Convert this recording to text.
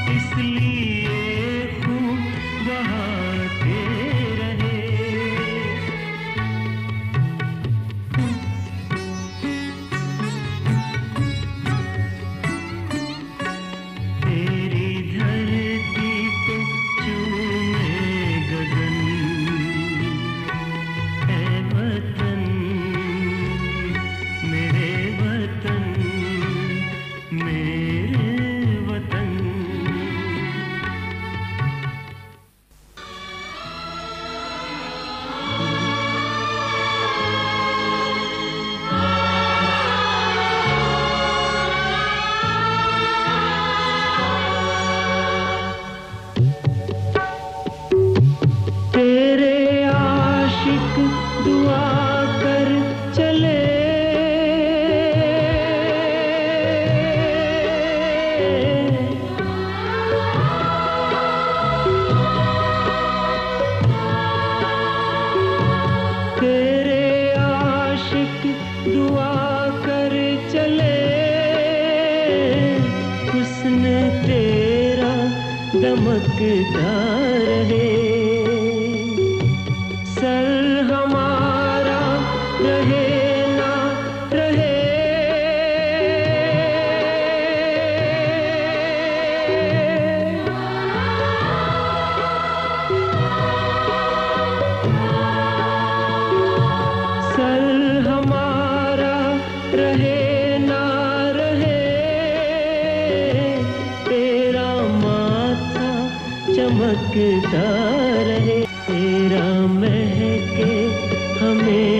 इसलिए खूब बहाते रहे। तेरी धरती को चूमे गगन, है वतन मेरे वतन, मेरे वतन। तेरे आशिक दुआ कर चले, तेरे आशिक दुआ कर चले, हुस्न तेरा दमकता रहे। सर हमारा रहे ना रहे, सर हमारा रहे ना रहे, तेरा माथा चमकता रहे, तेरा महके हमें